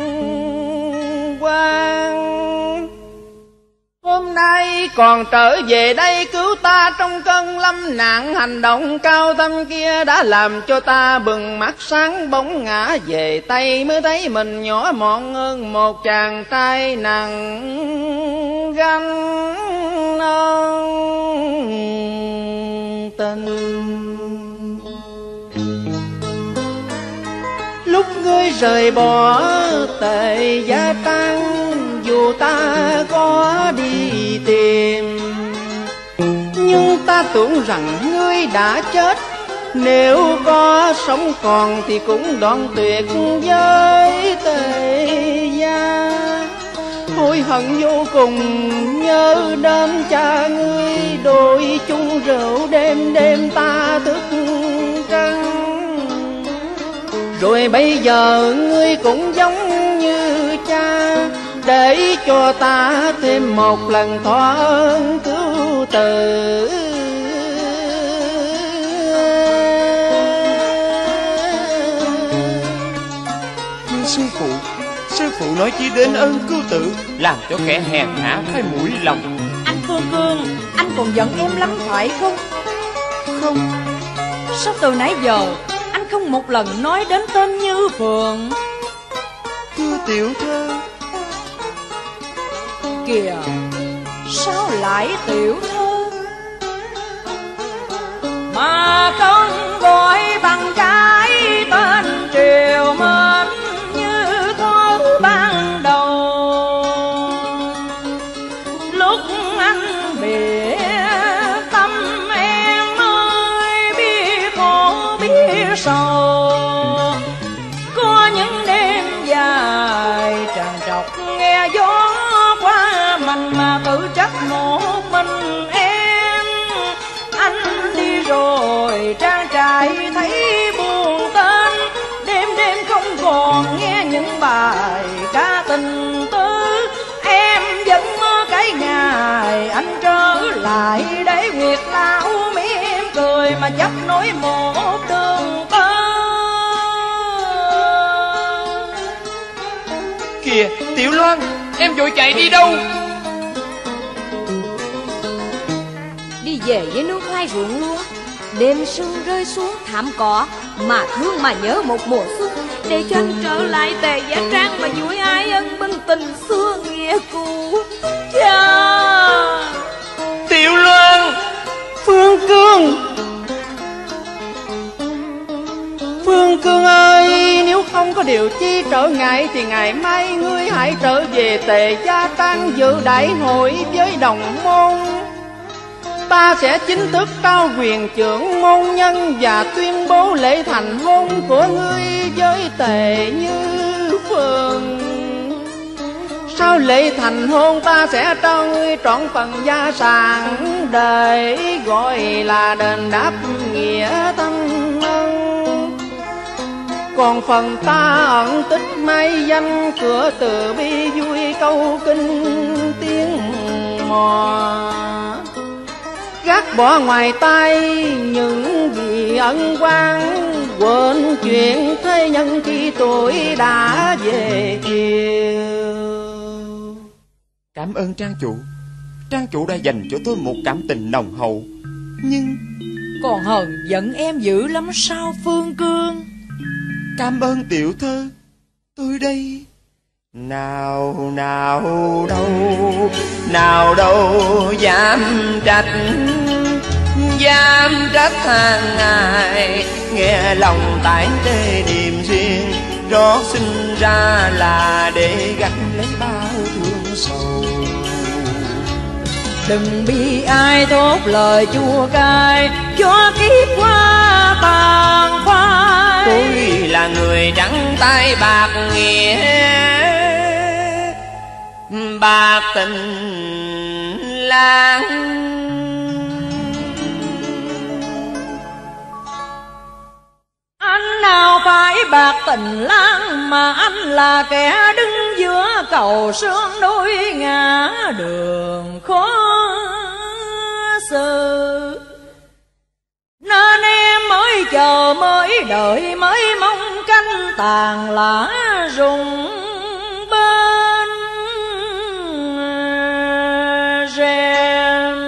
oán. Hôm nay còn trở về đây cứu ta trong cơn lâm nạn, hành động cao tâm kia đã làm cho ta bừng mắt sáng bóng ngã về Tây, mới thấy mình nhỏ mọn hơn một chàng trai nặng gánh ơn tình. Lúc ngươi rời bỏ Tề Gia Trang, dù ta có đi tìm, nhưng ta tưởng rằng ngươi đã chết. Nếu có sống còn thì cũng đoạn tuyệt với Tề Gia. Hối hận vô cùng nhớ đến cha ngươi, đôi chung rượu đêm đêm ta thức trắng. Rồi bây giờ ngươi cũng giống như cha, để cho ta thêm một lần thỏa ơn cứu từ. Thưa sư phụ, sư phụ nói chỉ đến ơn cứu tử, làm cho kẻ hèn hạ phải mũi lòng. Anh Phương Cương, anh còn giận em lắm phải không? Không. Sao từ nãy giờ anh không một lần nói đến tên Như Phượng? Thưa tiểu thơ. Kìa, sao lại tiểu thơ mà không gọi bằng cái tên triều mến như thơ ban đầu? Lúc anh biệt tâm em ơi, biết khổ sầu. Có những đêm dài tràn trọc nghe gió qua mình mà tự trách một mình em. Anh đi rồi trang trại thấy buồn tên, đêm đêm không còn nghe những bài ca tình tứ. Em vẫn mơ cái ngày anh trở lại để nguyệt lão mỉm cười mà chấp nối một đường tơ. Kìa Tiểu Loan, em vội chạy đi đâu? Đi về với nước hai ruộng lúa. Đêm sương rơi xuống thảm cỏ, mà thương mà nhớ một mùa xuân, để cho anh trở lại Tề Giá Trang mà vui ai ân binh tình xưa nghĩa cũ. Cha! Tiểu Loan! Phương Cương! Phương Cương ơi, nếu không có điều chi trở ngại thì ngày mai ngươi hãy trở về Tề Gia Trang dự đại hội với đồng môn. Ta sẽ chính thức trao quyền trưởng môn nhân và tuyên bố lễ thành hôn của ngươi với Tề Như Phương. Sau lễ thành hôn ta sẽ trao ngươi trọn phần gia sản để gọi là đền đáp nghĩa thân ân. Còn phần ta ẩn tích mai danh cửa từ bi vui câu kinh tiếng mò. Gác bỏ ngoài tay những gì ân oán, quên chuyện thế nhân khi tuổi đã về chiều. Cảm ơn Trang chủ. Trang chủ đã dành cho tôi một cảm tình nồng hậu. Nhưng còn hờn giận em dữ lắm sao Phương Cương? Cảm ơn tiểu thơ. Tôi đây. Nào nào đâu, nào đâu dám trách, dám trách hàng ngày. Nghe lòng tải tê điềm riêng, rót sinh ra là để gánh lấy bao thương sầu. Đừng bi ai thốt lời chua cay, cho kiếp qua tàn phai. Tôi là người trắng tay bạc nghĩa, bạc tình lang. Anh nào phải bạc tình lang, mà anh là kẻ đứng giữa cầu sương đôi ngã đường khó xử. Nên em mới chờ mới đợi mới mong canh tàn lá rụng bên rèm.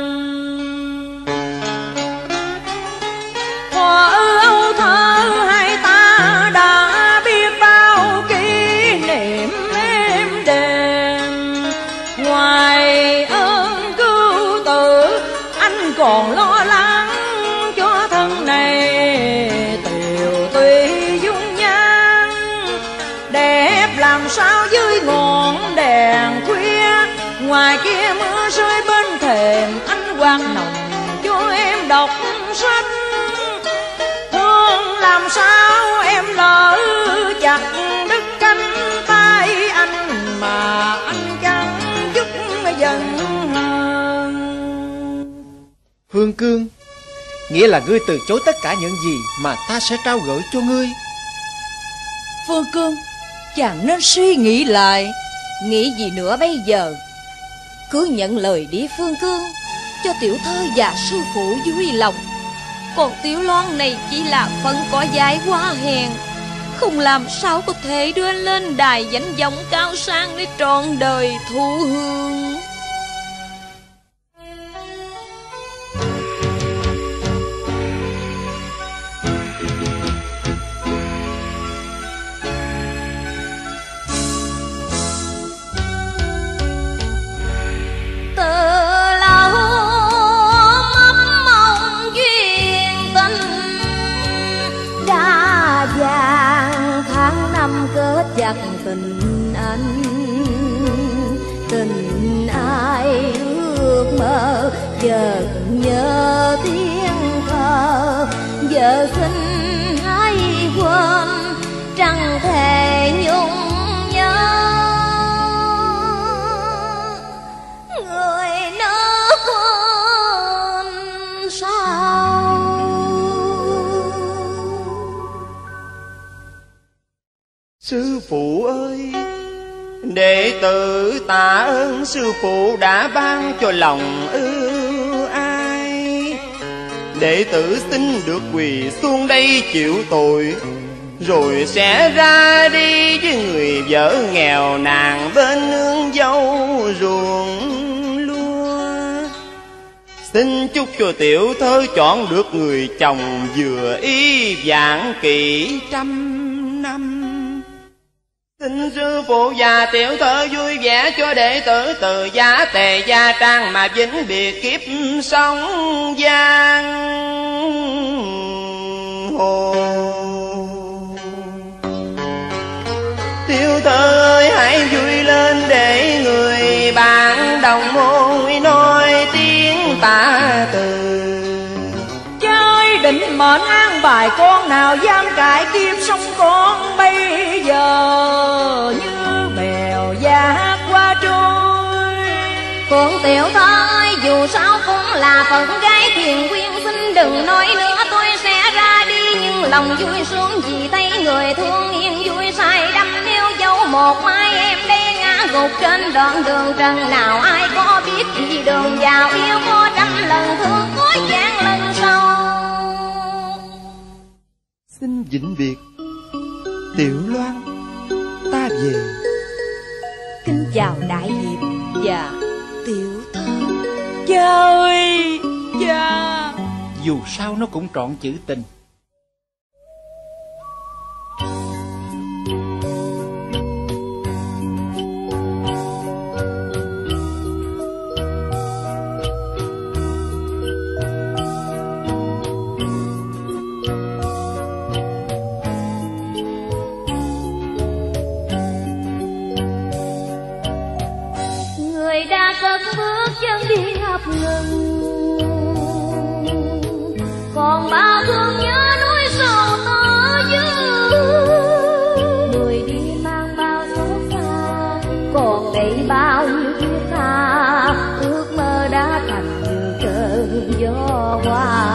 Hoa âu thơ hai ta đã biết bao kỷ niệm êm đềm. Ngoài ơn cứu tử anh còn lo lắng cho thân này tiều tùy dung nhan. Đẹp làm sao dưới ngọn đèn khuya, ngoài kia mưa rơi bên thềm anh quang nồng cho em đọc sách. Thương làm sao em lỡ chặt đứt cánh tay anh, mà anh chẳng chút giận hờn. Phương Cương, nghĩa là ngươi từ chối tất cả những gì mà ta sẽ trao gửi cho ngươi. Phương Cương, chàng nên suy nghĩ lại. Nghĩ gì nữa bây giờ? Cứ nhận lời đi Phương Cương, cho tiểu thơ và sư phụ vui lòng. Còn Tiểu Loan này chỉ là phận cỏ dại quá hèn, không làm sao có thể đưa lên đài danh vọng cao sang để trọn đời thụ hương. Chặt tình anh, tình ai ước mơ, giờ nhớ tiếng thơ, giờ xin hãy quên, chẳng thể nhung nhớ người nó quên sao. Sư phụ ơi, đệ tử tạ ơn sư phụ đã ban cho lòng ưu ai. Đệ tử xin được quỳ xuống đây chịu tội, rồi sẽ ra đi với người vợ nghèo nàn bên nương dâu ruộng lúa. Xin chúc cho tiểu thơ chọn được người chồng vừa ý vạn kỷ trăm năm. Xin sư phụ và tiểu thơ vui vẻ cho đệ tử từ giá Tề Gia Trang mà vĩnh biệt kiếp sống giang hồ. Tiểu thơ ơi hãy vui lên để người bạn đồng môi nói tiếng tạ từ. Chơi định mệnh an bài con nào dám cãi kiếp sống con bây giờ như bèo giác qua trôi. Con tiểu thơ ơi dù sao cũng là phận gái thiền quyên, xin đừng nói nữa tôi sẽ ra đi. Nhưng lòng vui sướng vì thấy người thương yên vui say đắm. Nếu dấu một mai em đây ngã gục trên đoạn đường trần, nào ai có biết vì đường vào yêu có trăm lần thương có vạn lần sau. Xin vĩnh biệt Tiểu Loan, ta về. Kính chào đại hiệp và tiểu thơ. Cha ơi cha, dù sao nó cũng trọn chữ tình. Đã cất bước chân đi ngập ngừng, còn bao thương nhớ núi sầu tơ dư. Người đi mang bao xót xa, còn đây bao nhiêu thiết tha. Ước mơ đã thành như cơn gió qua.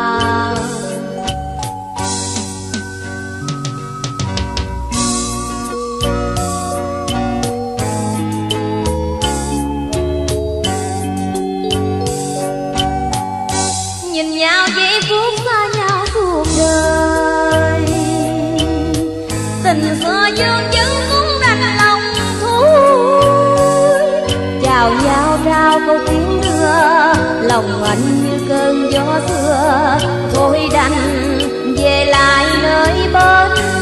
Nhìn nhau giây phút xa nhau cuộc đời, tình xưa dương dưng cũng đành lòng thôi. Chào nhau trao câu tiếng đưa, lòng anh như cơn gió xưa. Thôi đành về lại nơi bên